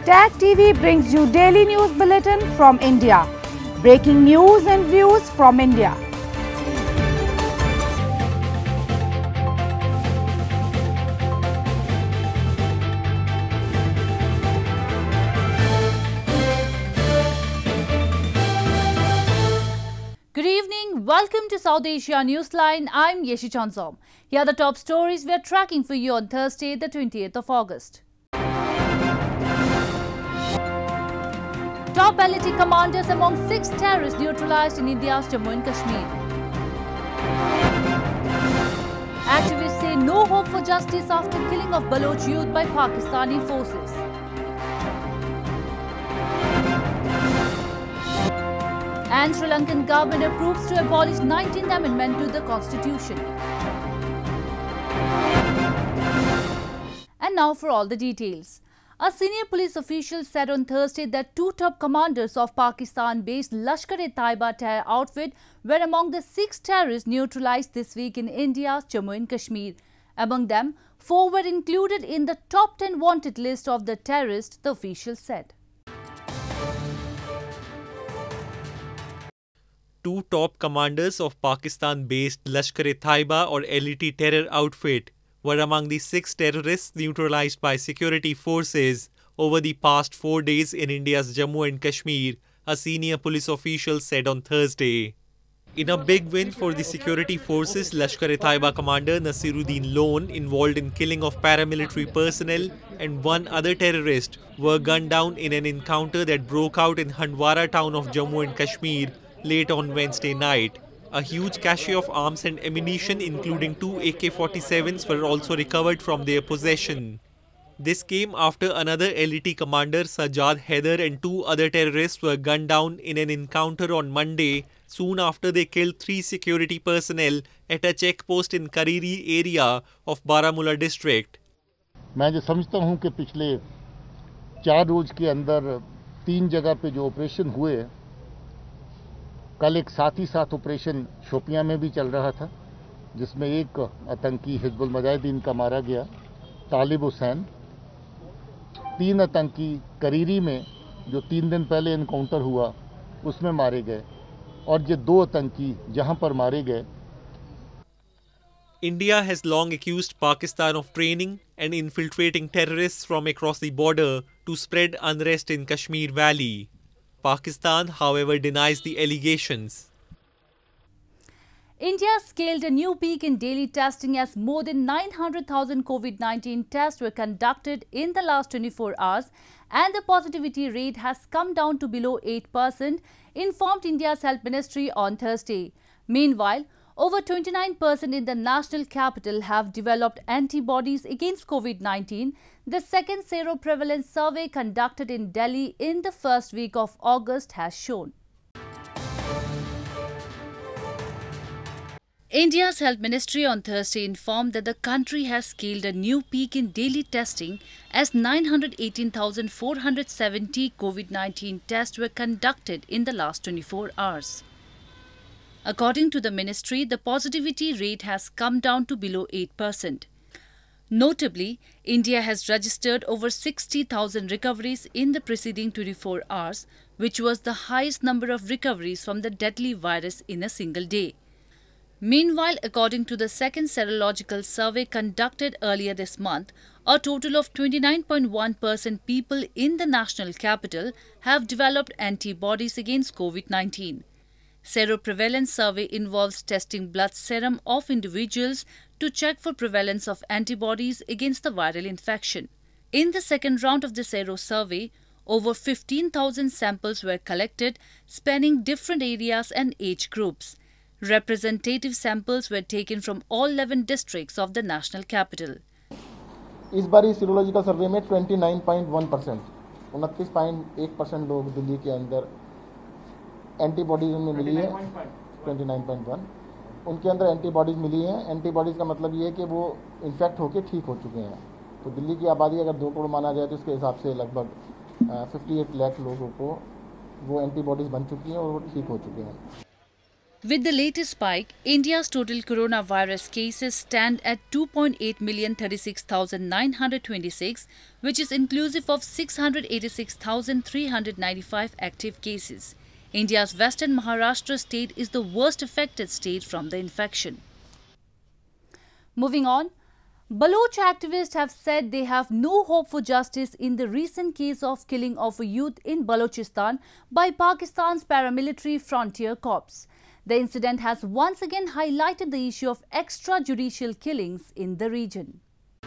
Tag TV brings you daily news bulletin from India. Breaking news and views from India. Good evening. Welcome to South Asia Newsline. I'm Yeshi Chansom. Here are the top stories we are tracking for you on Thursday, the 20th of August. Top LAT commanders among 6 terrorists neutralized in India's Jammu and Kashmir. Activists say no hope for justice after killing of Baloch youth by Pakistani forces. And Sri Lankan government approves to abolish 19th Amendment to the Constitution. And now for all the details. A senior police official said on Thursday that 2 top commanders of Pakistan-based Lashkar-e-Taiba terror outfit were among the 6 terrorists neutralized this week in India's Jammu and Kashmir. Among them, 4 were included in the top 10 wanted list of the terrorists, the official said. 2 top commanders of Pakistan-based Lashkar-e-Taiba or LAT terror outfit were among the 6 terrorists neutralized by security forces over the past 4 days in India's Jammu and Kashmir, a senior police official said on Thursday. In a big win for the security forces, Lashkar-e-Taiba commander Nasiruddin Lone, involved in killing of paramilitary personnel, and 1 other terrorist were gunned down in an encounter that broke out in Handwara town of Jammu and Kashmir late on Wednesday night. A huge cache of arms and ammunition, including 2 AK-47s, were also recovered from their possession. This came after another LAT commander, Sajjad Haider, and 2 other terrorists were gunned down in an encounter on Monday, soon after they killed 3 security personnel at a checkpost in Kariri area of Baramulla district. मैं जो समझता हूं कि पिछले 4 रोज के अंदर 3 जगह पे जो ऑपरेशन हुए, कल एक साथ ही साथ ऑपरेशन शोपियां में भी चल रहा था, जिसमें एक आतंकी हिजबुल मुजाहिदीन का मारा गया, तालिब हुसैन। 3 आतंकी करीरी में जो 3 दिन पहले एनकाउंटर हुआ उसमें मारे गए, और ये 2 आतंकी जहां पर मारे गए. India has long accused Pakistan of training and infiltrating terrorists from across the border to spread unrest in Kashmir Valley. Pakistan, however, denies the allegations. India scaled a new peak in daily testing as more than 900,000 COVID-19 tests were conducted in the last 24 hours, and the positivity rate has come down to below 8%, informed India's Health Ministry on Thursday. Meanwhile, over 29% in the national capital have developed antibodies against COVID-19, the second seroprevalence survey conducted in Delhi in the first week of August has shown. India's Health Ministry on Thursday informed that the country has scaled a new peak in daily testing as 918,470 COVID-19 tests were conducted in the last 24 hours. According to the ministry, the positivity rate has come down to below 8%. Notably, India has registered over 60,000 recoveries in the preceding 24 hours, which was the highest number of recoveries from the deadly virus in a single day. Meanwhile, according to the second serological survey conducted earlier this month, a total of 29.1% people in the national capital have developed antibodies against COVID-19. Seroprevalence survey involves testing blood serum of individuals to check for prevalence of antibodies against the viral infection. In the second round of the sero survey, over 15,000 samples were collected, spanning different areas and age groups. Representative samples were taken from all 11 districts of the national capital. इस बारी serological सर्वे में 29.1%, 29.1% लोग दिल्ली के अंदर antibodies उनमें मिली है. 29.1 उनके अंदर एंटीबॉडीज मिली हैं. एंटीबॉडीज का मतलब ये है कि वो इन्फेक्ट होकर ठीक हो चुके हैं. तो दिल्ली की आबादी अगर 2 करोड़ माना जाए तो उसके हिसाब से लगभग 58 लाख लोगों को वो एंटीबॉडीज बन चुकी हैं और वो ठीक हो चुके हैं. With the latest spike, India's total coronavirus cases stand at 2.8,036,926, which is inclusive of 686,395 active cases. India's Western Maharashtra state is the worst affected state from the infection. Moving on, Baloch activists have said they have no hope for justice in the recent case of killing of a youth in Balochistan by Pakistan's paramilitary Frontier Corps. The incident has once again highlighted the issue of extrajudicial killings in the region.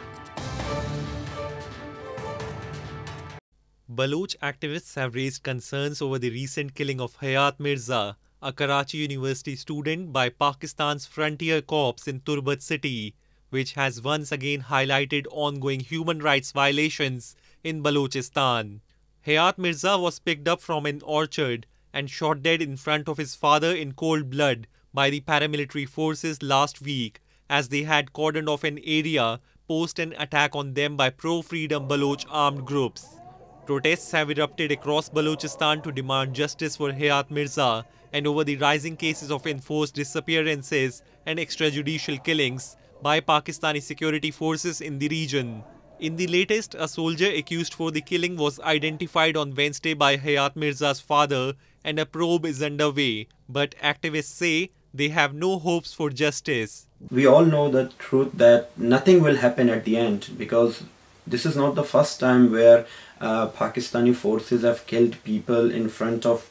Baloch activists have raised concerns over the recent killing of Hayat Mirza, a Karachi University student, by Pakistan's Frontier Corps in Turbat city, which has once again highlighted ongoing human rights violations in Balochistan. Hayat Mirza was picked up from an orchard and shot dead in front of his father in cold blood by the paramilitary forces last week, as they had cordoned off an area post an attack on them by pro-freedom Baloch armed groups. Protests have erupted across Balochistan to demand justice for Hayat Mirza and over the rising cases of enforced disappearances and extrajudicial killings by Pakistani security forces in the region. In the latest, a soldier accused for the killing was identified on Wednesday by Hayat Mirza's father, and a probe is underway. But activists say they have no hopes for justice. We all know the truth that nothing will happen at the end, because this is not the first time where Pakistani forces have killed people in front of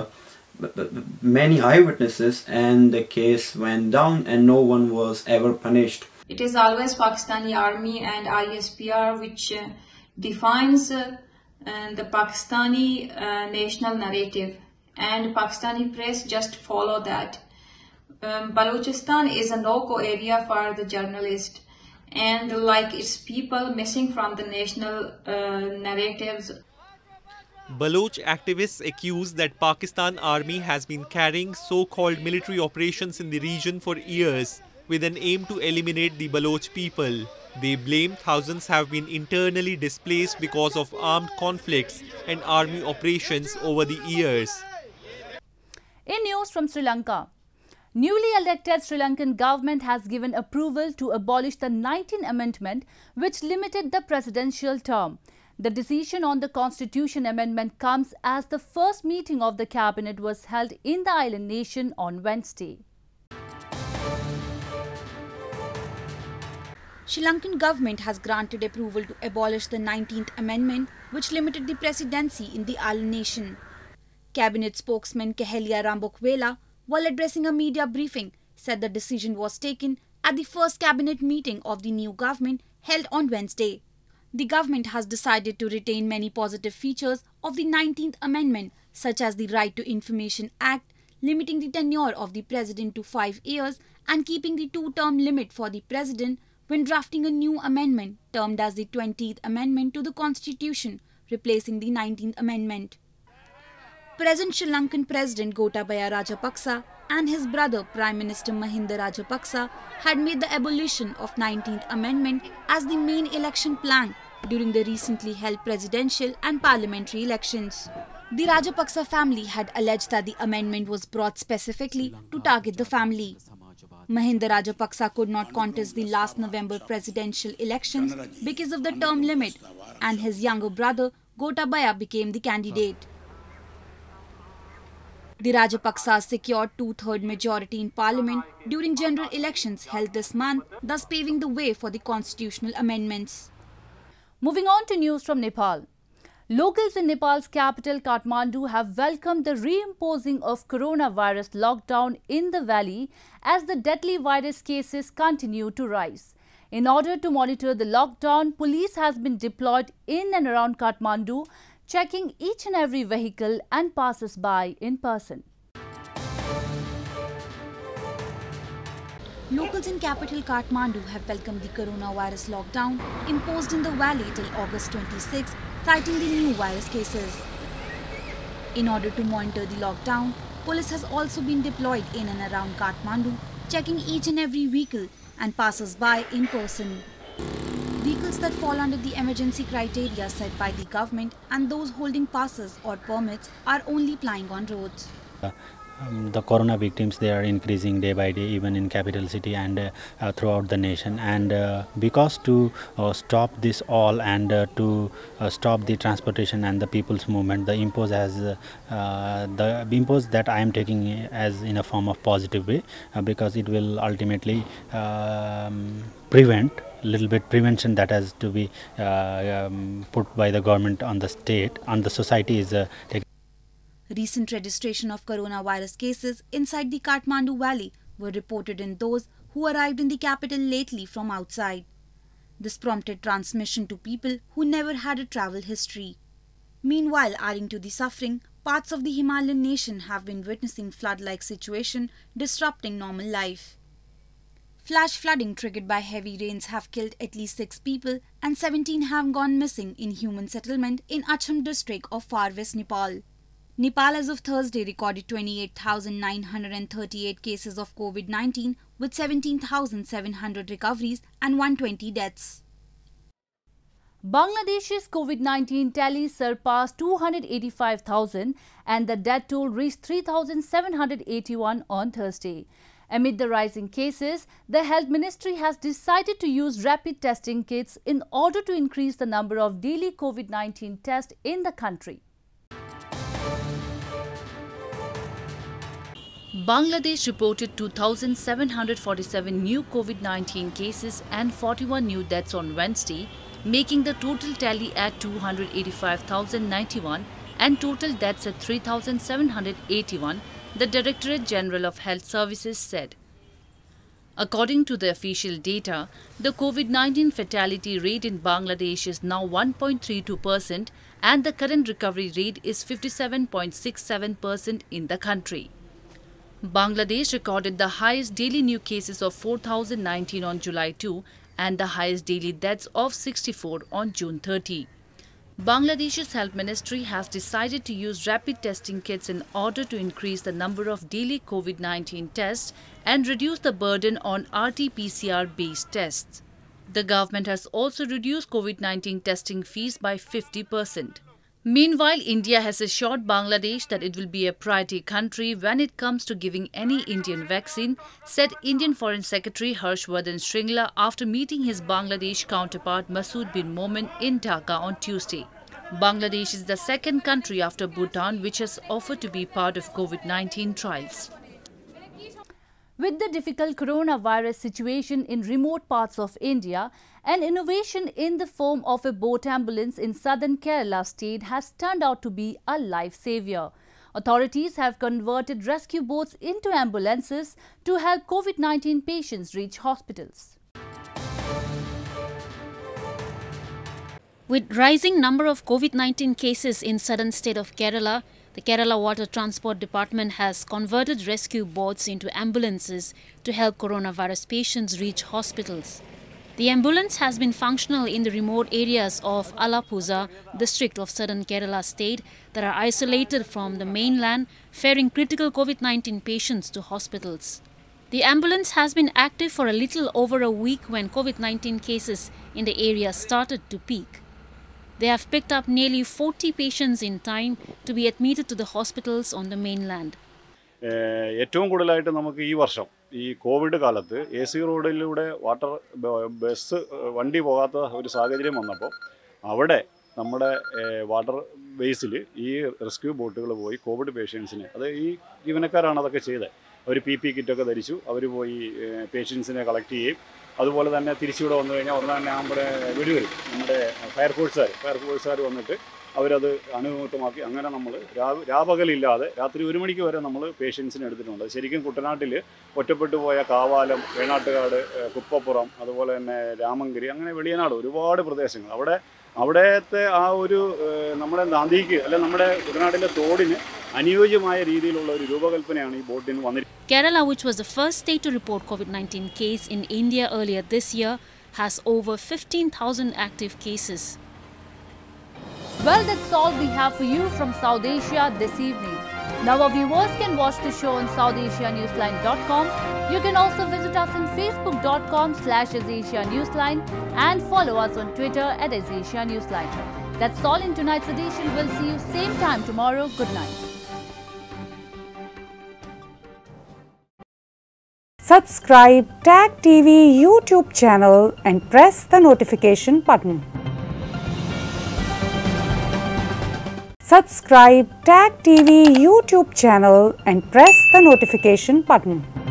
many eyewitnesses, and the case went down and no one was ever punished. It is always Pakistani Army and ISPR which defines the Pakistani national narrative, and Pakistani press just follow that. Balochistan is a no-go area for the journalist, and like its people missing from the national narratives. Baloch activists accuse that Pakistan Army has been carrying so-called military operations in the region for years with an aim to eliminate the Baloch people. They blame thousands have been internally displaced because of armed conflicts and army operations over the years. In news from Sri Lanka, newly elected Sri Lankan government has given approval to abolish the 19th Amendment, which limited the presidential term. The decision on the Constitution Amendment comes as the first meeting of the cabinet was held in the island nation on Wednesday. Sri Lankan government has granted approval to abolish the 19th Amendment, which limited the presidency in the island nation. Cabinet spokesman Kehelia Rambokwela, while addressing a media briefing, said the decision was taken at the first cabinet meeting of the new government held on Wednesday. The government has decided to retain many positive features of the 19th Amendment, such as the Right to Information Act, limiting the tenure of the president to 5 years and keeping the two-term limit for the president when drafting a new amendment termed as the 20th Amendment to the Constitution, replacing the 19th Amendment. Present Sri Lankan President Gotabaya Rajapaksa and his brother Prime Minister Mahinda Rajapaksa had made the abolition of 19th Amendment as the main election plan during the recently held presidential and parliamentary elections. The Rajapaksa family had alleged that the amendment was brought specifically to target the family. Mahinda Rajapaksa could not contest the last November presidential elections because of the term limit, and his younger brother Gotabaya became the candidate. The Rajapaksas secured two-thirds majority in parliament during general elections held this month, thus paving the way for the constitutional amendments. Moving on to news from Nepal. Locals in Nepal's capital Kathmandu have welcomed the reimposing of coronavirus lockdown in the valley as the deadly virus cases continue to rise. In order to monitor the lockdown, police has been deployed in and around Kathmandu, checking each and every vehicle and passers-by in person. Locals in capital Kathmandu have welcomed the coronavirus lockdown imposed in the valley till August 26, citing the new virus cases. In order to monitor the lockdown, police has also been deployed in and around Kathmandu, checking each and every vehicle and passers-by in person. Vehicles that fall under the emergency criteria set by the government and those holding passes or permits are only plying on roads. the corona victims, they are increasing day by day, even in capital city and throughout the nation. And because to stop this all and to stop the transportation and the people's movement, the impose that I am taking as in a form of positive way, because it will ultimately prevent little bit prevention that has to be put by the government on the state, on the society is taking. Recent registration of coronavirus cases inside the Kathmandu Valley were reported in those who arrived in the capital lately from outside. This prompted transmission to people who never had a travel history. Meanwhile, adding to the suffering, parts of the Himalayan nation have been witnessing flood-like situation disrupting normal life. Flash flooding triggered by heavy rains have killed at least 6 people and 17 have gone missing in human settlement in Acham district of far west Nepal. Nepal as of Thursday recorded 28,938 cases of COVID-19 with 17,700 recoveries and 120 deaths. Bangladesh's COVID-19 tally surpassed 285,000 and the death toll reached 3,781 on Thursday. Amid the rising cases, the Health Ministry has decided to use rapid testing kits in order to increase the number of daily COVID-19 tests in the country. Bangladesh reported 2,747 new COVID-19 cases and 41 new deaths on Wednesday, making the total tally at 285,091 and total deaths at 3,781, the Directorate General of Health Services said. According to the official data, the COVID-19 fatality rate in Bangladesh is now 1.32% and the current recovery rate is 57.67% in the country. Bangladesh recorded the highest daily new cases of 4,019 on July 2 and the highest daily deaths of 64 on June 30. Bangladesh's Health Ministry has decided to use rapid testing kits in order to increase the number of daily COVID-19 tests and reduce the burden on RT-PCR-based tests. The government has also reduced COVID-19 testing fees by 50%. Meanwhile, India has assured Bangladesh that it will be a priority country when it comes to giving any Indian vaccine, said Indian Foreign Secretary Harshvardhan Shringla after meeting his Bangladesh counterpart Masood bin Momen in Dhaka on Tuesday. Bangladesh is the second country after Bhutan which has offered to be part of COVID-19 trials. With the difficult coronavirus situation in remote parts of India, an innovation in the form of a boat ambulance in southern Kerala state has turned out to be a lifesaver. Authorities have converted rescue boats into ambulances to help COVID-19 patients reach hospitals. With rising number of COVID-19 cases in southern state of Kerala, the Kerala Water Transport Department has converted rescue boats into ambulances to help coronavirus patients reach hospitals. The ambulance has been functional in the remote areas of Alappuzha district of southern Kerala state that are isolated from the mainland, ferrying critical COVID-19 patients to hospitals. The ambulance has been active for a little over a week when COVID-19 cases in the area started to peak. They have picked up nearly 40 patients in time to be admitted to the hospitals on the mainland. ഏറ്റവും കൂടുതലായിട്ട് നമുക്ക് ഈ വർഷം ഈ Covid കാലത്ത് AC റോഡിലൂടെ water bus വണ്ടി പോകാത്ത ഒരു സാഹചര്യം വന്നപ്പോൾ അവിടെ നമ്മുടെ വാട്ടർ ബേസിൽ ഈ റെസ്ക്യൂ ബോട്ടുകൾ പോയി കോവിഡ് പേഷ്യൻസിനെ അത് ഈ ജീവനക്കാരാണ് അതൊക്കെ ചെയ്തത് അവർ PP കിറ്റൊക്കെ ധരിച്ചു അവർ പോയി പേഷ്യൻസിനെ കളക്ട് ചെയ്യും അതുപോലെ തന്നെ തിരിച്ചിവിടെ വന്നു കഴിഞ്ഞാൽ ഉടനെ തന്നെ നമ്മുടെ വെടിവരും നമ്മുടെ ഫയർഫോഴ്സുകാർ വന്നിട്ട് അവരത് അണുവിമുക്തമാക്കി അങ്ങനെ നമ്മൾ രാപകലില്ലാതെ രാത്രി 1 മണിക്ക് വരെ നമ്മൾ പേഷ്യൻസിനെ എടുത്തിട്ടുണ്ട് ശരിക്കും കുട്ടനാട്ടിൽ ഒറ്റപ്പെട്ടു പോയ കാവാലം വേണാട്ടുകാട് കുപ്പപ്പുറം അതുപോലെ തന്നെ രാമങ്കരി അങ്ങനെ വെളിയനാട് ഒരുപാട് പ്രദേശങ്ങൾ അവിടത്തെ ആ ഒരു നമ്മുടെ നദിക്ക് അല്ലെ നമ്മുടെ കുട്ടനാട്ടിലെ തോടിന് അനുയോജ്യമായ രീതിയിലുള്ള ഒരു രൂപകൽപ്പനയാണ് ഈ ബോട്ടിന് വന്നിരിക്കുന്നത്. Kerala, which was the first state to report COVID-19 case in India earlier this year, has over 15,000 active cases. Well, that's all we have for you from South Asia this evening. Now our viewers can watch the show on SouthAsiaNewsline.com. You can also visit us on Facebook.com/AsAsiaNewsline and follow us on Twitter @AsAsiaNewsline. That's all in tonight's edition. We'll see you same time tomorrow. Good night. Subscribe Tag TV YouTube channel and press the notification button. Subscribe Tag TV YouTube channel and press the notification button.